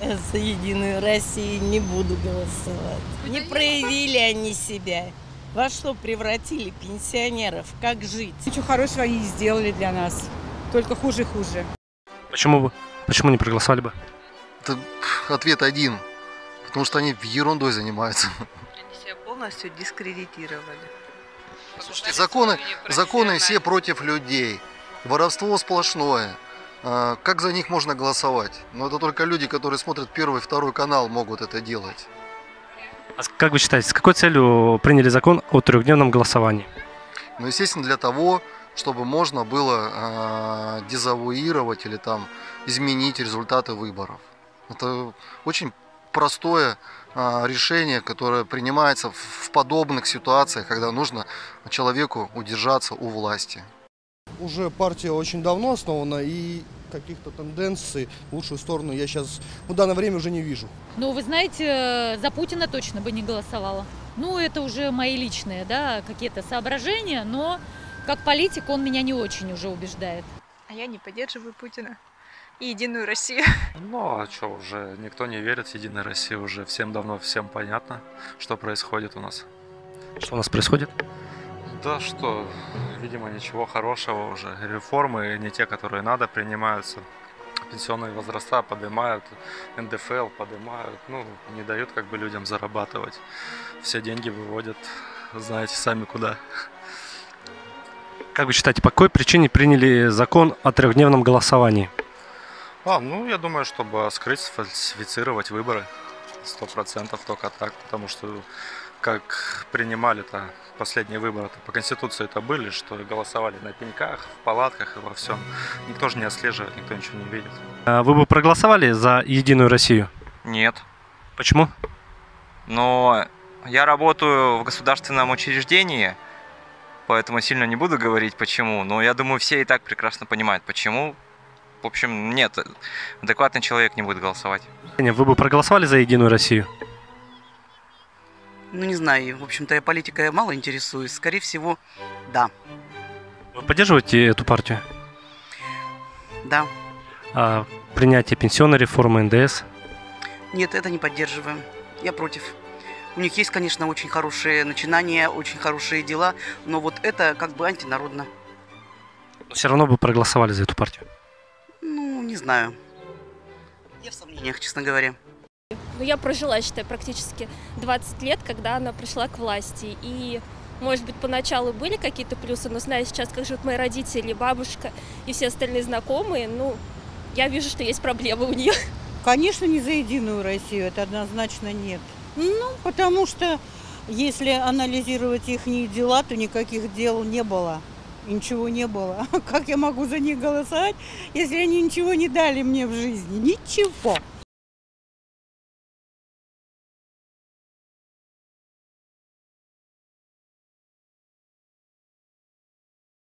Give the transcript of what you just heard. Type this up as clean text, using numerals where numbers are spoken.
За «Единую Россию» не буду голосовать. Не проявили они себя. Во что превратили пенсионеров? Как жить? Ничего хорошего они не сделали для нас. Только хуже и хуже. Почему не проголосовали бы? Ответ один. Потому что они ерундой занимаются. Они себя полностью дискредитировали. Слушайте, законы все против людей. Воровство сплошное. Как за них можно голосовать? Но это только люди, которые смотрят первый, второй канал, могут это делать. А как вы считаете, с какой целью приняли закон о трехдневном голосовании? Ну, естественно, для того, чтобы можно было дезавуировать или там изменить результаты выборов. Это очень простое решение, которое принимается в подобных ситуациях, когда нужно человеку удержаться у власти. Уже партия очень давно основана, и каких-то тенденций в лучшую сторону я сейчас в данное время уже не вижу. Ну, вы знаете, за Путина точно бы не голосовала. Ну, это уже мои личные, да, какие-то соображения, но как политик он меня не очень уже убеждает. А я не поддерживаю Путина и «Единую Россию». Ну, а что, уже никто не верит в «Единую Россию», уже всем понятно, что происходит у нас. Что у нас происходит? Да что, видимо, ничего хорошего уже. Реформы не те, которые надо, принимаются. Пенсионные возраста поднимают, НДФЛ поднимают, ну, не дают как бы людям зарабатывать. Все деньги выводят, знаете сами куда. Как вы считаете, по какой причине приняли закон о трехдневном голосовании? Ну, я думаю, чтобы скрыть, сфальсифицировать выборы. 100% только так, потому что как принимали-то последние выборы-то по Конституции это были, что голосовали на пеньках, в палатках и во всем. Никто же не отслеживает, никто ничего не видит. А вы бы проголосовали за «Единую Россию»? Нет. Почему? Но я работаю в государственном учреждении, поэтому сильно не буду говорить почему, но я думаю, все и так прекрасно понимают, почему. В общем, нет, адекватный человек не будет голосовать. Вы бы проголосовали за «Единую Россию»? Ну, не знаю, в общем-то, я политикой мало интересуюсь. Скорее всего, да. Вы поддерживаете эту партию? Да. А принятие пенсионной реформы, НДС? Нет, это не поддерживаем. Я против. У них есть, конечно, очень хорошие начинания, очень хорошие дела, но вот это как бы антинародно. Но все равно бы проголосовали за эту партию? Ну, не знаю. Я в сомнениях, честно говоря. Ну, я прожила, считай, практически 20 лет, когда она пришла к власти. И, может быть, поначалу были какие-то плюсы, но зная сейчас, как живут мои родители, бабушка и все остальные знакомые, ну, я вижу, что есть проблемы у нее. Конечно, не за «Единую Россию», это однозначно нет. Ну, потому что, если анализировать их дела, то никаких дел не было. Ничего не было. Как я могу за них голосовать, если они ничего не дали мне в жизни? Ничего.